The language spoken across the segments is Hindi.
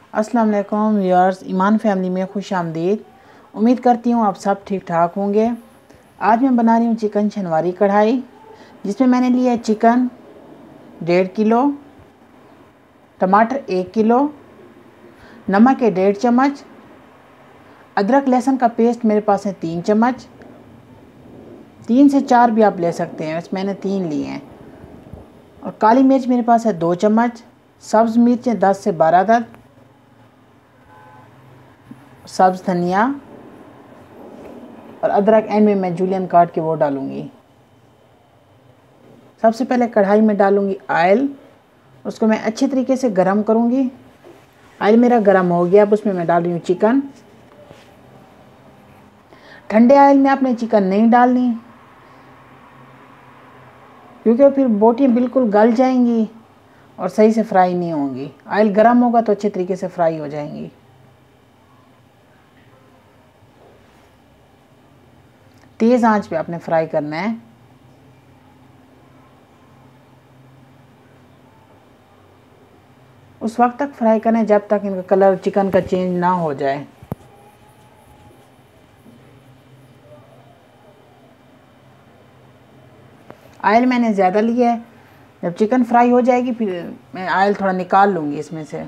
अस्सलाम वालेकुम व्यूअर्स, ईमान फैमिली में खुश आमदीद। उम्मीद करती हूँ आप सब ठीक ठाक होंगे। आज मैं बना रही हूँ चिकन शनवारी कढ़ाई, जिसमें मैंने लिया है चिकन 1.5 किलो, टमाटर 1 किलो, नमक है 1.5 चम्मच, अदरक लहसुन का पेस्ट मेरे पास है 3 चम्मच, 3 से 4 भी आप ले सकते हैं, वैसे मैंने 3 लिए हैं। और काली मिर्च मेरे पास है 2 चम्मच, सब्ज़ मिर्चें 10 से 12 अदद, सब्ज़ धनिया और अदरक एंड में मैं जूलियन काट के वो डालूँगी। सबसे पहले कढ़ाई में डालूँगी ऑयल, उसको मैं अच्छे तरीके से गरम करूँगी। ऑयल मेरा गरम हो गया, अब उसमें मैं डाल रही हूँ चिकन। ठंडे ऑयल में आपने चिकन नहीं डालनी, क्योंकि फिर बोटियाँ बिल्कुल गल जाएंगी और सही से फ्राई नहीं होंगी। ऑयल गरम होगा तो अच्छे तरीके से फ्राई हो जाएंगी। तेज़ आंच पे आपने फ्राई करना है। उस वक्त तक फ्राई करना है जब तक इनका कलर चिकन का चेंज ना हो जाए। ऑयल मैंने ज़्यादा लिया है, जब चिकन फ्राई हो जाएगी फिर मैं ऑयल थोड़ा निकाल लूँगी इसमें से।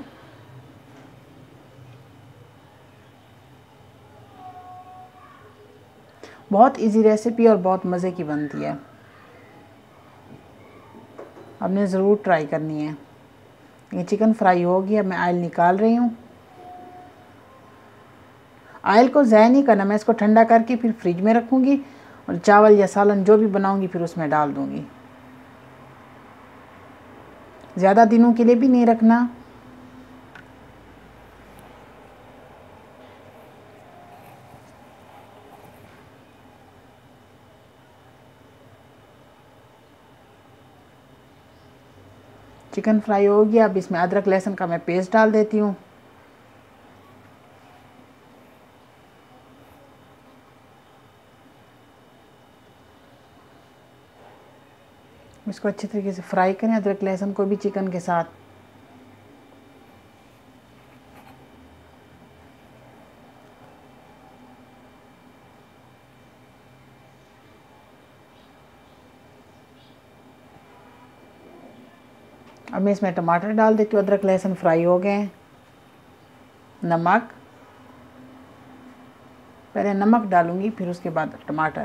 बहुत इजी रेसिपी और बहुत मज़े की बनती है, आपने ज़रूर ट्राई करनी है। ये चिकन फ्राई हो गया, मैं ऑयल निकाल रही हूँ। ऑयल को ज़ाया नहीं करना, मैं इसको ठंडा करके फिर फ्रिज में रखूँगी और चावल या सालन जो भी बनाऊँगी फिर उसमें डाल दूँगी। ज़्यादा दिनों के लिए भी नहीं रखना। चिकन फ्राई हो गया, अब इसमें अदरक लहसुन का मैं पेस्ट डाल देती हूँ। इसको अच्छे तरीके से फ्राई करें, अदरक लहसुन को भी चिकन के साथ। अब मैं इसमें टमाटर डाल देती हूँ। अदरक लहसुन फ्राई हो गए। नमक, पहले नमक डालूँगी फिर उसके बाद टमाटर।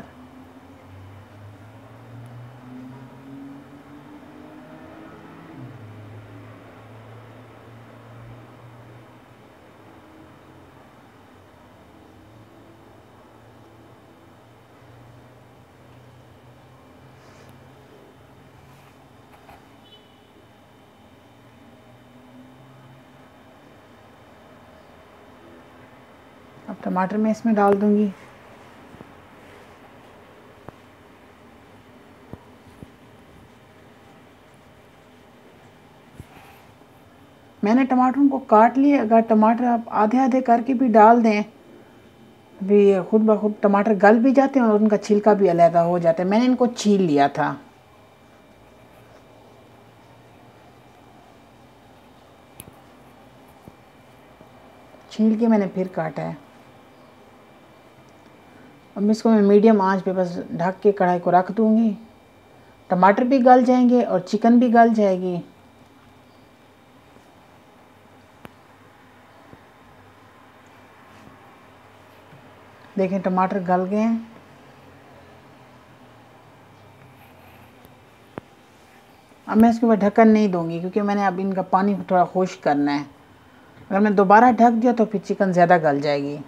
अब टमाटर मैं इसमें डाल दूँगी। मैंने टमाटरों को काट लिए, अगर टमाटर आप आधे आधे करके भी डाल दें भी खुद ब खुद टमाटर गल भी जाते हैं और उनका छिलका भी अलग हो जाता है। मैंने इनको छील लिया था। छील के मैंने फिर काटा है। अब इसको मैं मीडियम आंच पे बस ढक के कढ़ाई को रख दूँगी। टमाटर भी गल जाएंगे और चिकन भी गल जाएगी। देखें टमाटर गल गए हैं। अब मैं इसके ऊपर ढक्कन नहीं दूंगी, क्योंकि मैंने अब इनका पानी थोड़ा खुश्क करना है। अगर मैं दोबारा ढक दिया तो फिर चिकन ज़्यादा गल जाएगी।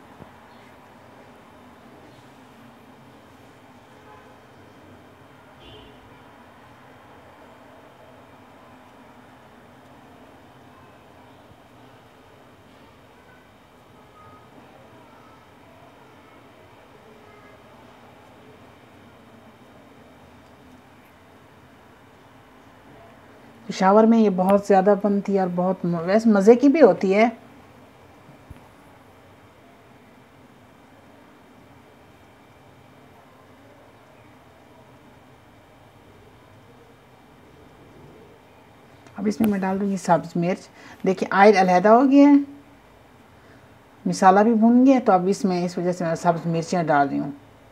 पेशावर में ये बहुत ज़्यादा बनती है और बहुत वैसे मज़े की भी होती है। अब अब इसमें मैं डाल दूँगी सब्ज़ मिर्च। देखिए ऑयल अलहदा हो गया है, मसाला भी भून गया, तो अब इसमें इस वजह से मैं सब्ज़ मिर्चियाँ डाल रही हूँ।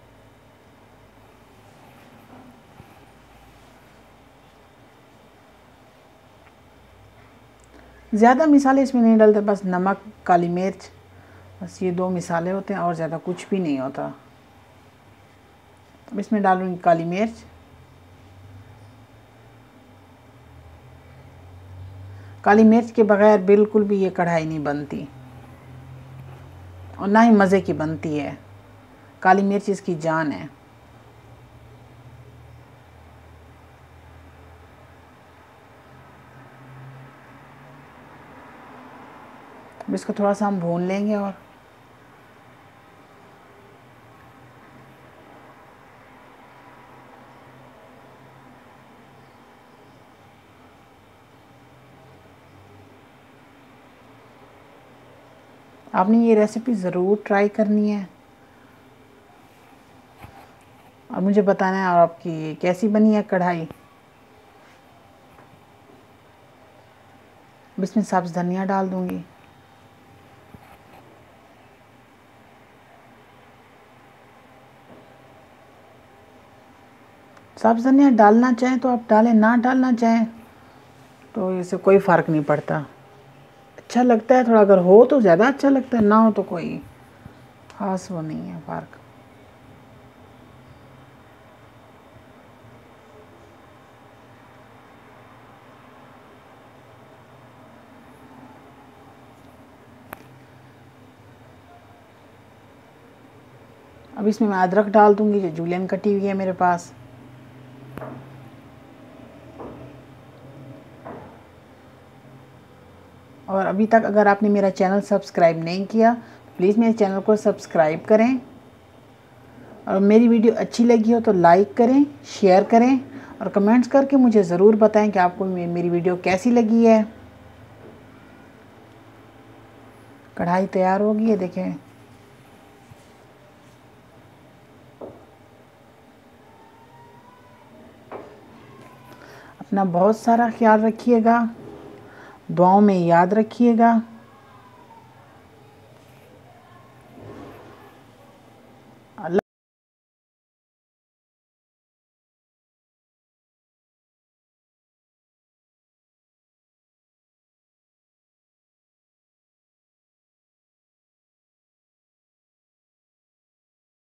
ज़्यादा मसाले इसमें नहीं डालते, बस नमक, काली मिर्च, बस ये 2 मसाले होते हैं और ज़्यादा कुछ भी नहीं होता। अब इसमें डालूँगी काली मिर्च। काली मिर्च के बगैर बिल्कुल भी ये कढ़ाई नहीं बनती और ना ही मज़े की बनती है। काली मिर्च इसकी जान है। अब इसको थोड़ा सा हम भून लेंगे और आपने ये रेसिपी ज़रूर ट्राई करनी है और मुझे बताना है और आपकी कैसी बनी है कढ़ाई। अब इसमें सब्ज़ धनिया डाल दूँगी। सब्ज़ धनिया डालना चाहें तो आप डालें, ना डालना चाहें तो इससे कोई फ़र्क नहीं पड़ता। अच्छा लगता है थोड़ा, अगर हो तो ज़्यादा अच्छा लगता है, ना हो तो कोई ख़ास वो नहीं है फ़र्क। अब इसमें मैं अदरक डाल दूँगी जो जूलियन कटी हुई है मेरे पास। और अभी तक अगर आपने मेरा चैनल सब्सक्राइब नहीं किया तो प्लीज़ मेरे चैनल को सब्सक्राइब करें और मेरी वीडियो अच्छी लगी हो तो लाइक करें, शेयर करें और कमेंट्स करके मुझे ज़रूर बताएं कि आपको मेरी वीडियो कैसी लगी है। कढ़ाई तैयार हो गई है, देखें। अपना बहुत सारा ख्याल रखिएगा, दुआओं में याद रखिएगा।